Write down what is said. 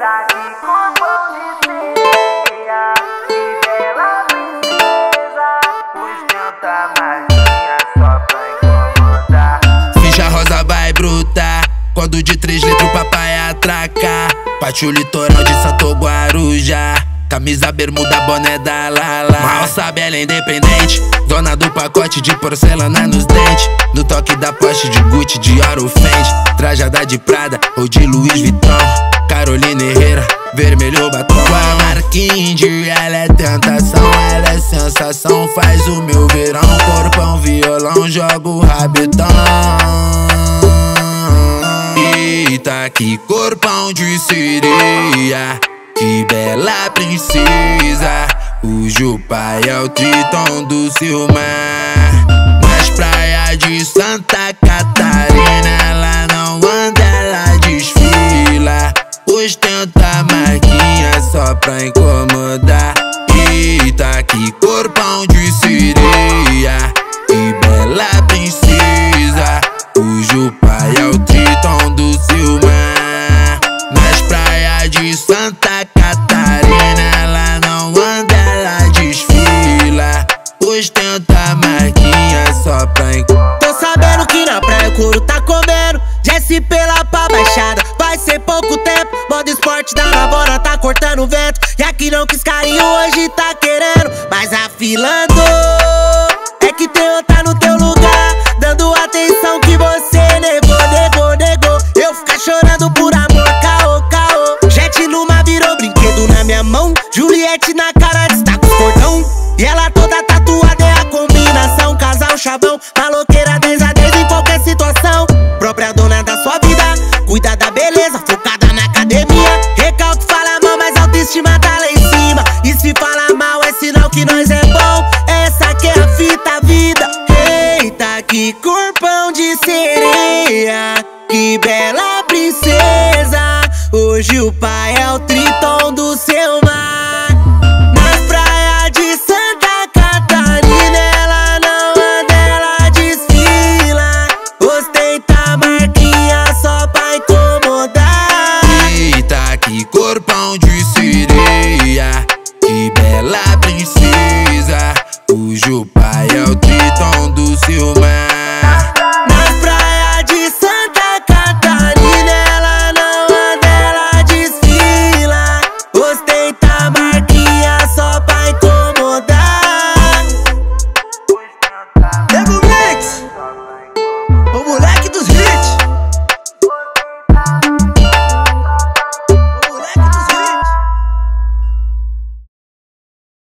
Eita, que corpão de sereia, que bela princesa. Ostenta marquinha só pra incomodar. Finge a rosa vai brutar, quando de 3 litros o papai atracar. Parte o litoral de Santo Guarujá, camisa, bermuda, boné da Lala. Mal sabe, ela é independente, dona do pacote de porcelana nos dentes. No toque da Porsche, de Gucci, de Ouro Fendi, trajada de Prada ou de Louis Vuitton. Carolina Herrera, vermelho batom. A marquinha de ela é tentação, ela é sensação. Faz o meu verão, corpão, violão, joga o rabetão. Eita, que corpão de sereia, que bela princesa. Cujo pai é o Tritão do seu mar. Nas praias de Santa Catarina ela não anda, ela desfila. Ostenta marquinha só pra incomodar. Eita, que corpão de sereia, que bela princesa. Cujo pai é o Tritão do seu mar. Nas praias de Santa Catarina ela não anda, ela desfila. Ostenta marquinha só pra incomodar. Tô sabendo que na praia o couro tá comendo. Desce lá pra baixada, vai ser pouco tempo. Modo esporte da navona tá cortando vento. E aqui não quis carinho, hoje tá querendo. Mas a fila andou, é que tem outra no teu lugar, dando atenção que você negou. Eu ficar chorando por amor, caô, caô. Jet numa virou brinquedo na minha mão. Juliette na cara destaca os cordão. E ela toda tatuada é a combinação. Casal chavão, maloqueira 10 a 10 em qualquer situação. Própria dona da sua vida, cuida da beleza, focada na academia. Recalque fala mal, mas a autoestima tá lá em cima. E se fala mal é sinal que nós é bom. Essa que é a fita, vida. Eita, que corpão de sereia, que bela princesa. Hoje o pai é o